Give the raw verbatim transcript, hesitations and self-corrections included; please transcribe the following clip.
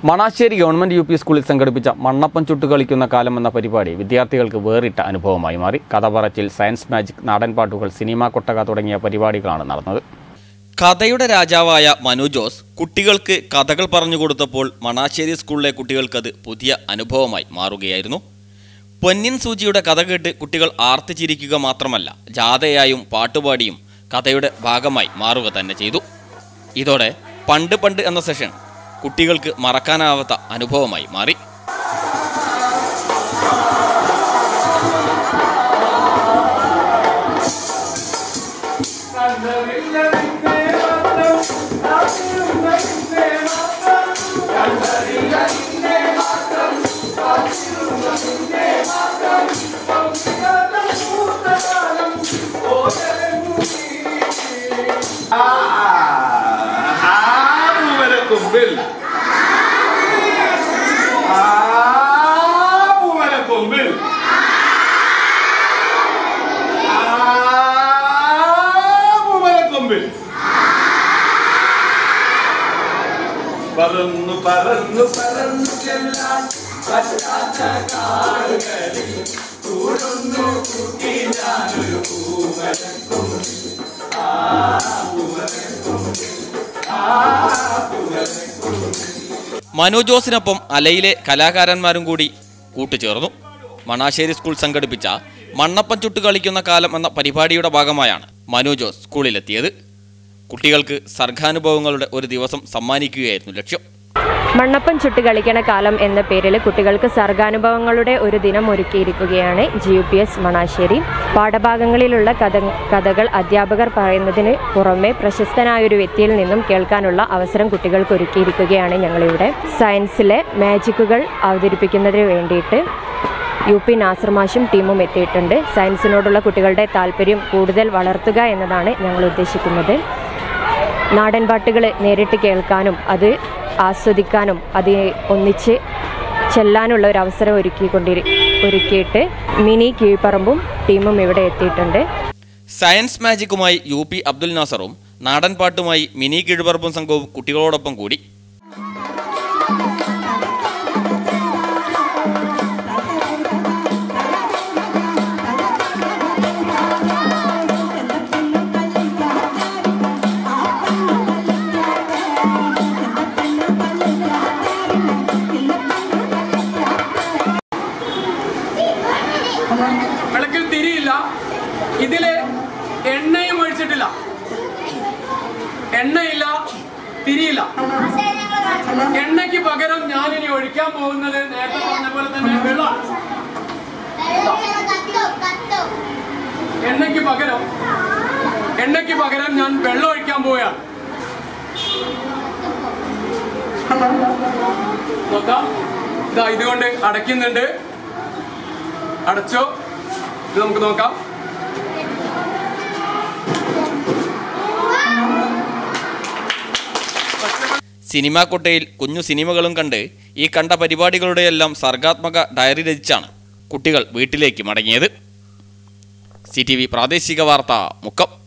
Manassery government U P സ്കൂളിൽ സംഘടിപ്പിച്ച മണ്ണപ്പം ചുട്ടു കളിക്കുന്ന കാലം എന്ന പരിപാടി വിദ്യാർത്ഥികൾക്ക് വേറിട്ട അനുഭവമായി മാറി. കഥ പറച്ചിൽ, സയൻസ് മാജിക്, നാടൻപാട്ടുകൾ, സിനിമാ കൊട്ടക തുടങ്ങിയ പരിപാടികളാണ് നടന്നത്. കഥയുടെ രാജാവായ മനു ജോസ് കുട്ടികൾക്ക് കഥകൾ പറഞ്ഞു കൊടുത്തപ്പോൾ മണാശ്ശേരി സ്കൂളിലെ കുട്ടികൾക്കത് പുതിയ അനുഭവമായി മാറുകയായിരുന്നു. പൊന്നിൻ സൂചിയുടെ കഥ കേട്ട് കുട്ടികൾ ആർത്തിച്ചിരിക്കുക മാത്രമല്ല, ജാഥയായും പാട്ടുപാടിയും കഥയുടെ ഭാഗമായി മാറുക തന്നെ ചെയ്തു. ഇതോടെ പണ്ട് പണ്ട് എന്ന സെഷൻ കുട്ടികൾക്ക് മറക്കാനാവാത്ത അനുഭവമായി മാറി. പറന്നു പറന്നു പറന്നു ചെല്ലാൻ പറ്റാത്ത കാടുകളിൽ കൂടുന്നു കുട്ടി ഞാനൊരു പൂമരക്കൊമ്പിൽ. ആ പൂമരക്കൊമ്പിൽ, ആ പൂമരക്കൊമ്പിൽ. മനു ജോസിനൊപ്പം അലയിലെ കലാകാരന്മാരും കൂടി കൂട്ടുചേർന്നു. മണാശ്ശേരി സ്കൂൾ സംഘടിപ്പിച്ച മണ്ണപ്പം ചുട്ടു കളിക്കുന്ന കാലം എന്ന പരിപാടിയുടെ ഭാഗമായാണ് മനു ജോസ് സ്കൂളിലെത്തിയത്. കുട്ടികൾക്ക് സർഗാനുഭവങ്ങളുടെ ഒരു ദിവസം സമ്മാനിക്കുകയായിരുന്നു ലക്ഷ്യം. മണ്ണപ്പം ചുട്ട് കളിക്കണ കാലം എന്ന പേരിൽ കുട്ടികൾക്ക് സർഗാനുഭവങ്ങളുടെ ഒരു ദിനം ഒരുക്കിയിരിക്കുകയാണ് G U P S Manassery. പാഠഭാഗങ്ങളിലുള്ള കഥ കഥകൾ അധ്യാപകർ പറയുന്നതിന് പുറമെ പ്രശസ്തനായൊരു വ്യക്തിയിൽ നിന്നും കേൾക്കാനുള്ള അവസരം കുട്ടികൾക്ക് ഒരുക്കിയിരിക്കുകയാണ് ഞങ്ങളിവിടെ. സയൻസിലെ മാജിക്കുകൾ അവതരിപ്പിക്കുന്നതിന് വേണ്ടിയിട്ട് യു പി നാസർ മാഷും ടീമും എത്തിയിട്ടുണ്ട്. സയൻസിനോടുള്ള കുട്ടികളുടെ താല്പര്യം കൂടുതൽ വളർത്തുക എന്നതാണ് ഞങ്ങൾ ഉദ്ദേശിക്കുന്നത്. നാടൻ പാട്ടുകൾ നേരിട്ട് കേൾക്കാനും അത് ആസ്വദിക്കാനും അത് ഒന്നിച്ച് ചെല്ലാനുള്ള ഒരു അവസരം ഒരുക്കിക്കൊണ്ടിരി ഒരുക്കിയിട്ട് മിനി കീഴ്പറമ്പും ടീമും ഇവിടെ എത്തിയിട്ടുണ്ട്. സയൻസ് മാജിക്കുമായി യു പി അബ്ദുൽ നാസറും നാടൻ പാട്ടുമായി മിനി കീഴ്പറമ്പും സംഘവും കുട്ടികളോടൊപ്പം കൂടി. വിളക്കിൽ തിരിയില്ല, ഇതില് എണ്ണയും ഒഴിച്ചിട്ടില്ല, എണ്ണയില്ല, തിരിയില്ല. എണ്ണയ്ക്ക് പകരം ഞാനിനി ഒഴിക്കാൻ പോകുന്നത് നേരത്തെ പറഞ്ഞ പോലെ തന്നെ വെള്ളം. എണ്ണയ്ക്ക് പകരം എണ്ണയ്ക്ക് പകരം ഞാൻ വെള്ളം ഒഴിക്കാൻ പോവുകയാണ്. നോക്കാം, ഇതാ ഇതുകൊണ്ട് അടയ്ക്കുന്നുണ്ട്. അടച്ചോ, ഇത് നമുക്ക് നോക്കാം. സിനിമാ കൊട്ടയിൽ കുഞ്ഞു സിനിമകളും കണ്ട് ഈ കണ്ട പരിപാടികളുടെയെല്ലാം സർഗാത്മക ഡയറി രചിച്ചാണ് കുട്ടികൾ വീട്ടിലേക്ക് മടങ്ങിയത്. സി ടി വി പ്രാദേശിക വാർത്ത മുക്കം.